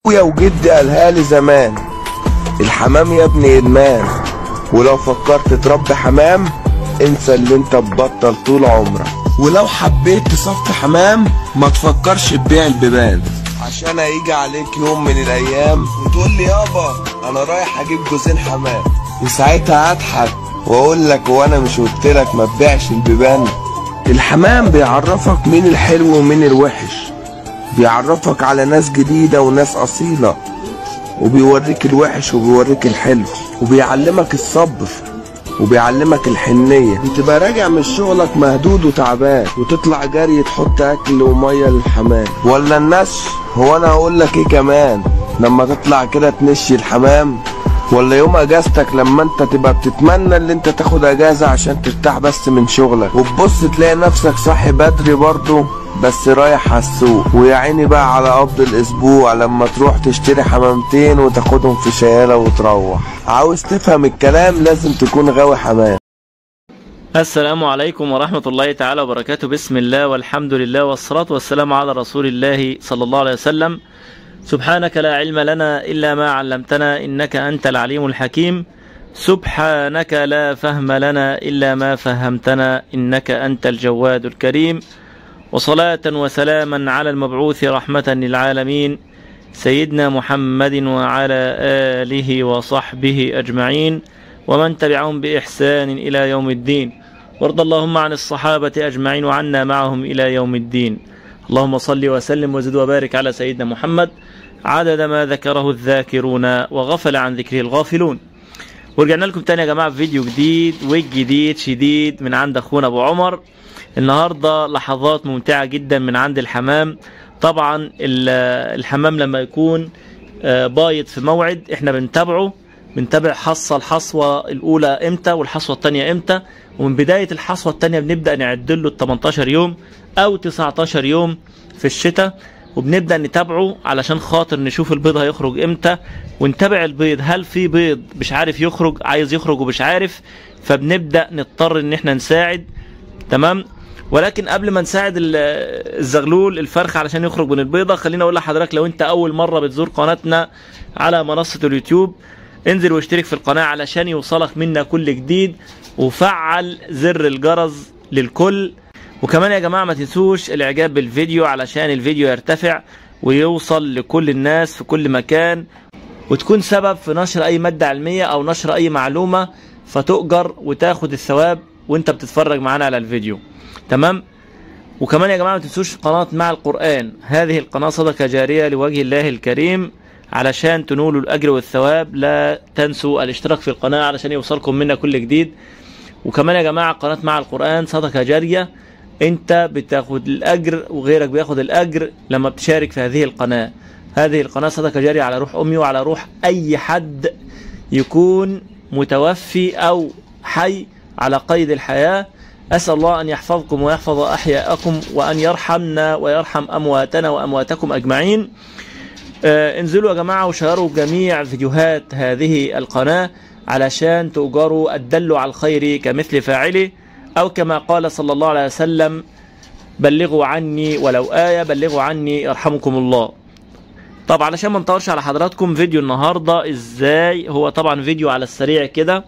ابويا وجدي قالها لي زمان، الحمام يا ابني ادمان، ولو فكرت تربي حمام انسى اللي انت تبطل طول عمرك، ولو حبيت تصفي حمام ما تفكرش تبيع البيبان، عشان هيجي عليك يوم من الايام وتقول لي يابا انا رايح اجيب جوزين حمام، وساعتها هضحك واقول لك وانا مش قلت لك ما تبيعش البيبان؟ الحمام بيعرفك مين الحلو ومين الوحش، بيعرفك على ناس جديدة وناس أصيلة، وبيوريك الوحش وبيوريك الحلو، وبيعلمك الصبر وبيعلمك الحنية. بتبقى راجع من شغلك مهدود وتعبان وتطلع جري تحط أكل ومية للحمام ولا النش. هو أنا هقول لك إيه كمان لما تطلع كده تنشي الحمام؟ ولا يوم اجازتك لما انت تبقى بتتمنى ان انت تاخد اجازة عشان ترتاح بس من شغلك، وتبص تلاقي نفسك صاحي بدري برضه بس رايح على السوق، ويا عيني بقى على قبض الاسبوع لما تروح تشتري حمامتين وتاخدهم في شيالة وتروح. عاوز تفهم الكلام لازم تكون غاوي حمام. السلام عليكم ورحمة الله تعالى وبركاته. بسم الله والحمد لله والصلاة والسلام على رسول الله صلى الله عليه وسلم. سبحانك لا علم لنا إلا ما علمتنا إنك أنت العليم الحكيم. سبحانك لا فهم لنا إلا ما فهمتنا إنك أنت الجواد الكريم. وصلاة وسلاما على المبعوث رحمة للعالمين سيدنا محمد وعلى آله وصحبه أجمعين ومن تبعهم بإحسان إلى يوم الدين. وارض اللهم عن الصحابة أجمعين وعنا معهم إلى يوم الدين. اللهم صل وسلم وزد وبارك على سيدنا محمد عدد ما ذكره الذاكرون وغفل عن ذكره الغافلون. ورجعنا لكم تاني يا جماعة في فيديو جديد والجديد شديد من عند أخونا أبو عمر. النهاردة لحظات ممتعة جدا من عند الحمام. طبعا الحمام لما يكون بايض في موعد احنا بنتابع حصة الحصوة الأولى امتى والحصوة الثانية امتى، ومن بداية الحصوة الثانية بنبدأ نعدله 18 يوم أو 19 يوم في الشتاء، وبنبدأ نتابعه علشان خاطر نشوف البيض هيخرج امتى، ونتابع البيض هل في بيض مش عارف يخرج عايز يخرج ومش عارف، فبنبدأ نضطر ان احنا نساعد. تمام. ولكن قبل ما نساعد الزغلول الفرخ علشان يخرج من البيضة، خلينا اقول لحضرتك لو انت اول مرة بتزور قناتنا على منصة اليوتيوب انزل واشترك في القناة علشان يوصلك منا كل جديد، وفعل زر الجرس للكل. وكمان يا جماعة ما تنسوش الاعجاب بالفيديو علشان الفيديو يرتفع ويوصل لكل الناس في كل مكان، وتكون سبب في نشر اي مادة علمية او نشر اي معلومة فتؤجر وتاخد الثواب وانت بتتفرج معانا على الفيديو. تمام. وكمان يا جماعة ما تنسوش قناة مع القرآن، هذه القناة صدقة جارية لوجه الله الكريم، علشان تنولوا الأجر والثواب لا تنسوا الاشتراك في القناة علشان يوصلكم منا كل جديد. وكمان يا جماعة قناة مع القرآن صدقة جارية، انت بتاخد الأجر وغيرك بياخد الأجر لما بتشارك في هذه القناة. هذه القناة صدقة جارية على روح أمي وعلى روح أي حد يكون متوفي أو حي على قيد الحياة. أسأل الله أن يحفظكم ويحفظ أحياءكم وأن يرحمنا ويرحم أمواتنا وأمواتكم أجمعين. انزلوا يا جماعة وشيروا جميع فيديوهات هذه القناة علشان تؤجروا الدل على الخير كمثل فاعله، أو كما قال صلى الله عليه وسلم بلغوا عني ولو آية، بلغوا عني يرحمكم الله. طبعا علشان ما نطولش على حضراتكم، فيديو النهاردة ازاي هو طبعا فيديو على السريع كده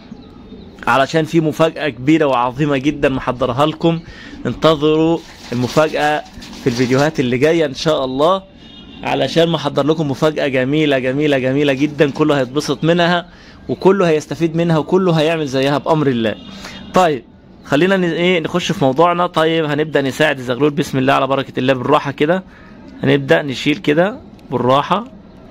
علشان في مفاجأة كبيرة وعظيمة جدا محضرها لكم. انتظروا المفاجأة في الفيديوهات اللي جاية ان شاء الله، علشان محضر لكم مفاجأة جميلة جميلة جميلة جدا، كله هيتبسط منها وكله هيستفيد منها وكله هيعمل زيها بأمر الله. طيب خلينا نخش في موضوعنا. طيب هنبدأ نساعد الزغلول بسم الله على بركة الله بالراحة كده. هنبدأ نشيل كده بالراحة.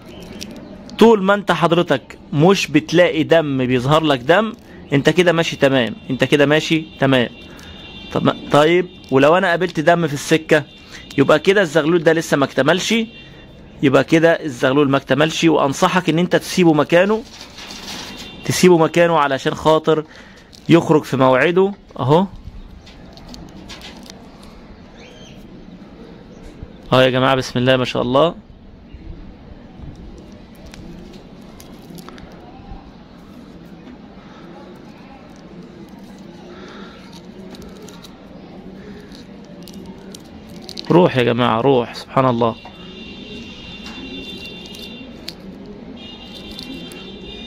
طول ما انت حضرتك مش بتلاقي دم بيظهر لك دم انت كده ماشي تمام، انت كده ماشي تمام. طيب ولو انا قابلت دم في السكة يبقى كده الزغلول ده لسه ما اكتملش، يبقى كده الزغلول ما اكتملش، وانصحك ان انت تسيبه مكانه علشان خاطر يخرج في موعده. اهو يا جماعة بسم الله ما شاء الله. روح يا جماعة روح، سبحان الله.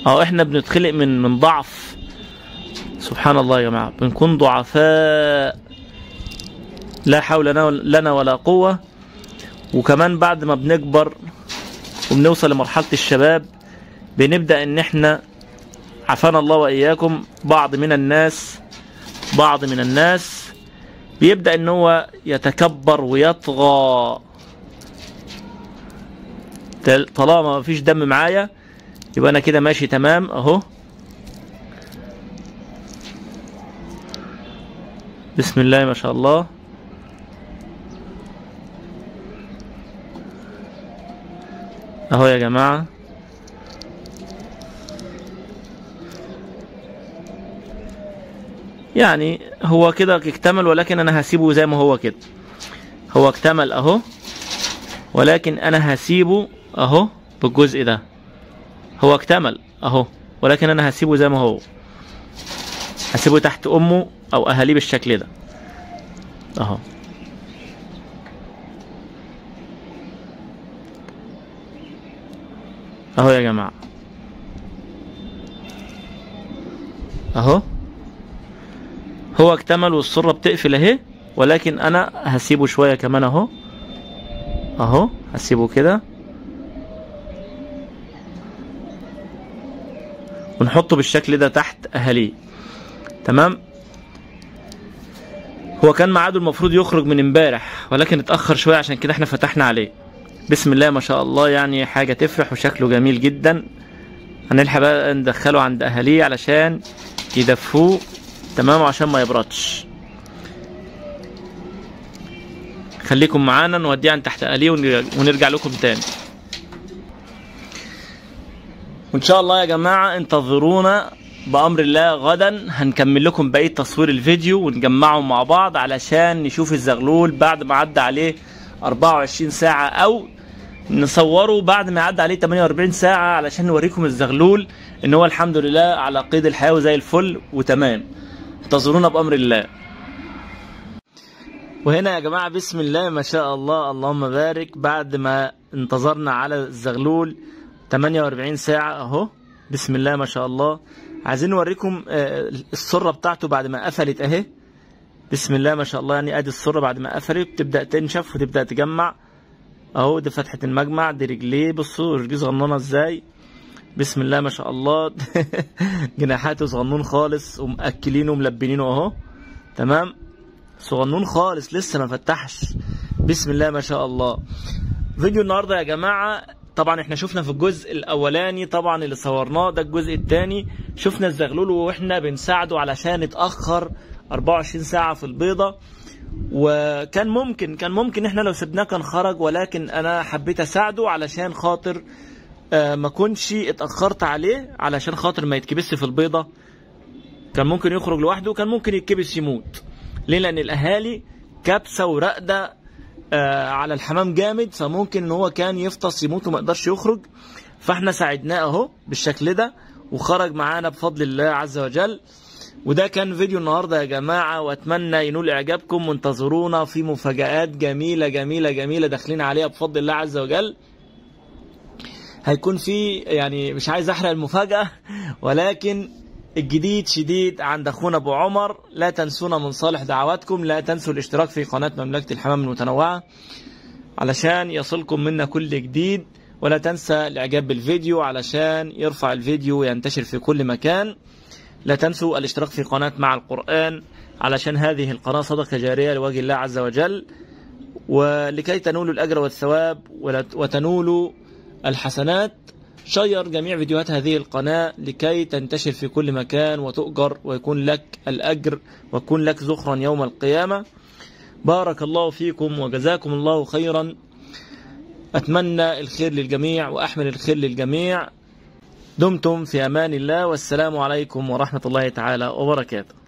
اهو احنا بنتخلق من ضعف. سبحان الله يا جماعة، بنكون ضعفاء لا حول لنا ولا قوة. وكمان بعد ما بنكبر وبنوصل لمرحلة الشباب بنبدأ ان احنا عافانا الله وإياكم بعض من الناس بيبدأ ان هو يتكبر ويطغى. طالما ما فيش دم معايا يبقى انا كده ماشي تمام اهو. بسم الله ما شاء الله. اهو يا جماعة يعني هو كده اكتمل، ولكن انا هسيبه زي ما هو كده. هو اكتمل اهو، ولكن انا هسيبه اهو بالجزء ده. هو اكتمل اهو، ولكن انا هسيبه زي ما هو، هسيبه تحت امه او اهاليه بالشكل ده اهو. اهو يا جماعة اهو. هو اكتمل والسرة بتقفل اهي، ولكن انا هسيبه شوية كمان اهو. اهو هسيبه كده ونحطه بالشكل ده تحت اهاليه. تمام. هو كان ميعاده المفروض يخرج من امبارح، ولكن اتأخر شوية عشان كده احنا فتحنا عليه. بسم الله ما شاء الله، يعني حاجة تفرح وشكله جميل جدا. هنلحق بقى ندخله عند اهاليه علشان يدفوه تمام وعشان ما يبردش. خليكم معانا نوديه عن تحت اهاليه ونرجع لكم تاني. وان شاء الله يا جماعة انتظرونا بأمر الله. غدا هنكمل لكم بقية تصوير الفيديو ونجمعهم مع بعض علشان نشوف الزغلول بعد ما عدى عليه 24 ساعة، او نصوره بعد ما عدى عليه 48 ساعة علشان نوريكم الزغلول ان هو الحمد لله على قيد الحياة وزي الفل وتمام. انتظرونا بأمر الله. وهنا يا جماعة بسم الله ما شاء الله اللهم بارك، بعد ما انتظرنا على الزغلول 48 ساعة اهو. بسم الله ما شاء الله. عايزين نوريكم السرة بتاعته بعد ما قفلت اهي. بسم الله ما شاء الله، يعني ادي السرة بعد ما قفلت بتبدأ تنشف وتبدأ تجمع اهو. دي فتحة المجمع، دي رجليه، بصوا رجليه صغننة ازاي. بسم الله ما شاء الله. جناحاته صغنون خالص ومأكلينه وملبنينه اهو. تمام، صغنون خالص لسه ما فتحش. بسم الله ما شاء الله. فيديو النهارده يا جماعة طبعا احنا شفنا في الجزء الاولاني طبعا اللي صورناه، ده الجزء الثاني شفنا الزغلول واحنا بنساعده علشان اتأخر 24 ساعة في البيضة. وكان ممكن احنا لو سبناه كان خرج، ولكن انا حبيت اساعده علشان خاطر ما كنش اتأخرت عليه، علشان خاطر ما يتكبس في البيضة. كان ممكن يخرج لوحده وكان ممكن يتكبس يموت. ليه؟ لان الاهالي كبسة ورقدة على الحمام جامد، فممكن ان هو كان يفطس يموت وما يقدرش يخرج. فاحنا ساعدناه اهو بالشكل ده وخرج معانا بفضل الله عز وجل. وده كان فيديو النهارده يا جماعة، واتمنى ينول اعجابكم. وانتظرونا في مفاجآت جميلة جميلة جميلة داخلين عليها بفضل الله عز وجل. هيكون في يعني مش عايز احرق المفاجأة، ولكن الجديد شديد عند اخونا ابو عمر. لا تنسونا من صالح دعواتكم، لا تنسوا الاشتراك في قناة مملكة الحمام المتنوعة علشان يصلكم منا كل جديد. ولا تنسى الاعجاب بالفيديو علشان يرفع الفيديو وينتشر في كل مكان. لا تنسوا الاشتراك في قناة مع القرآن علشان هذه القناة صدقة جارية لوجه الله عز وجل، ولكي تنولوا الأجر والثواب وتنولوا الحسنات. شير جميع فيديوهات هذه القناة لكي تنتشر في كل مكان وتؤجر ويكون لك الأجر ويكون لك ذخرا يوم القيامة. بارك الله فيكم وجزاكم الله خيرا. أتمنى الخير للجميع وأحمل الخير للجميع. دمتم في أمان الله، والسلام عليكم ورحمة الله تعالى وبركاته.